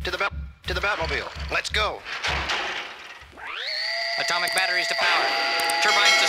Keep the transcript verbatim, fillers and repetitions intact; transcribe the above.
To the Bat to the Batmobile. Let's go. Atomic batteries to power. Turbines to